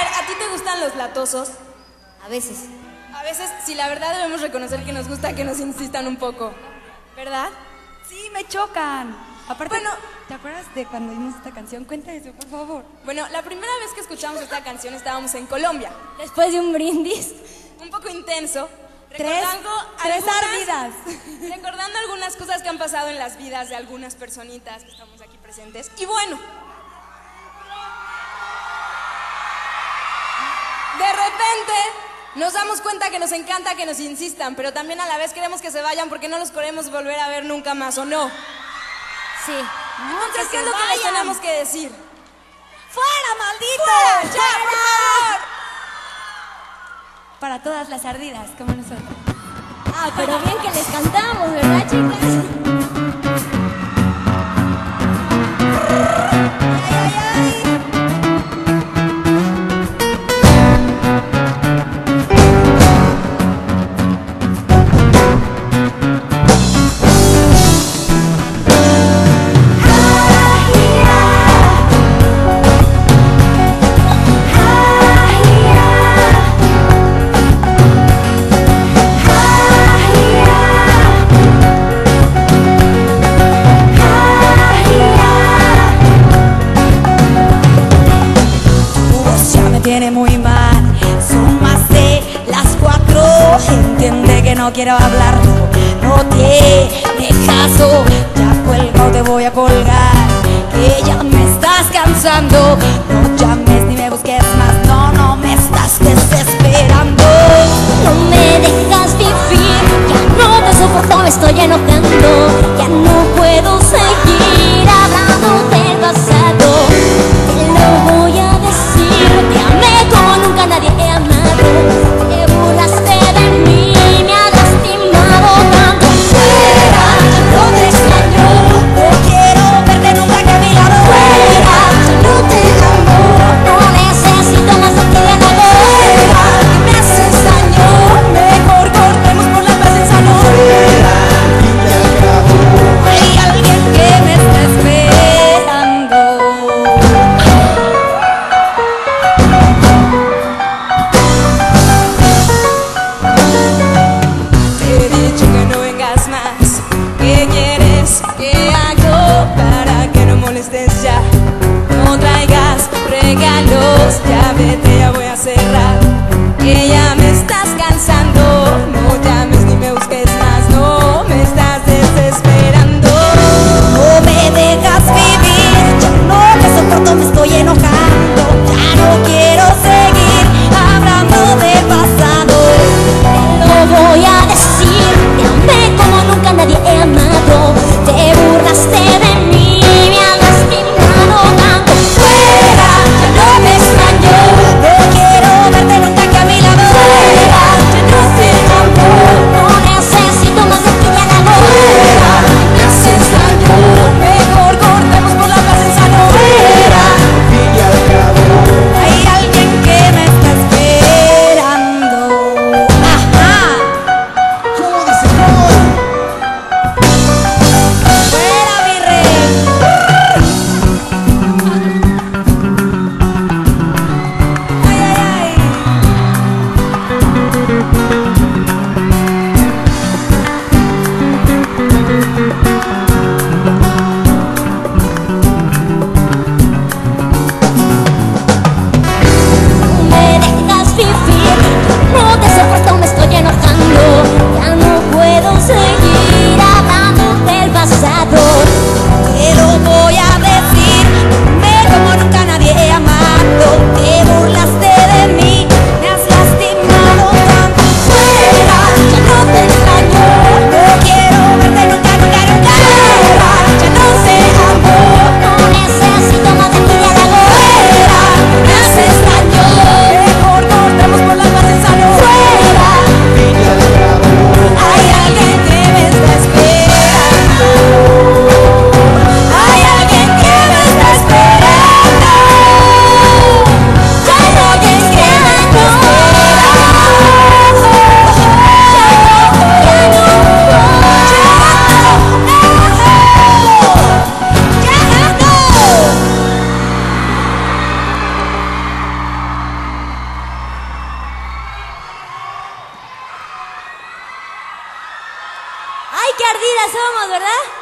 ver, ¿a ti te gustan los latosos? A veces. A veces, sí, la verdad debemos reconocer que nos gusta que nos insistan un poco, ¿verdad? Sí, me chocan. Aparte, Bueno, ¿te acuerdas de cuando vimos esta canción? Cuenta eso, por favor. Bueno, la primera vez que escuchamos esta canción estábamos en Colombia, Después de un brindis. un poco intenso, Tres ardidas. recordando algunas cosas que han pasado en las vidas de algunas personitas que estamos aquí presentes. Y bueno, de repente nos damos cuenta que nos encanta que nos insistan, pero también a la vez queremos que se vayan porque no los queremos volver a ver nunca más, ¿o no? Sí. Entonces, ¿qué es lo que les tenemos que decir? ¡Fuera, maldito! ¡Ya, por favor! Para todas las ardidas, como nosotros. Ah, pero bien que les cantamos, ¿verdad, chicas? Tiene muy mal, son más de las 4. Entiende que no quiero hablarlo, no tiene caso. Ya cuelgo, te voy a colgar, que ya me estás cansando. No llames ni me busques más, no me estás desesperando. No me dejas vivir, ya no te soporto, me estoy enojando. Ya no puedo seguir hablando del pasado. Te lo voy a decir, te amé como nunca nadie he amado. Te burlaste de mí, me has lastimado tanto. Fuera, no te extraño, No quiero verte nunca que a mi lado. fuera, no te amo, no necesito más de ti de nuevo. Me haces daño, mejor cortemos por la paz en salud. Hay alguien que me está esperando. Te he dicho que no vengas más. ¿Qué quieres que hago para que no molestes ya? No traigas regalos, ya vete, ya voy a cerrar. Que ya me estás cansando, no llames ni me busques más, no me estás desesperando. No me dejas vivir, ya no te soporto, me estoy enojando. Ya no quiero seguir hablando del pasado. Te lo voy a decir, te amé como nunca nadie he amado. Te burlaste de mí, me has lastimado tanto. Fuera, ya no me extraño, no quiero verte nunca que a mi lado. qué ardidas somos, ¿verdad?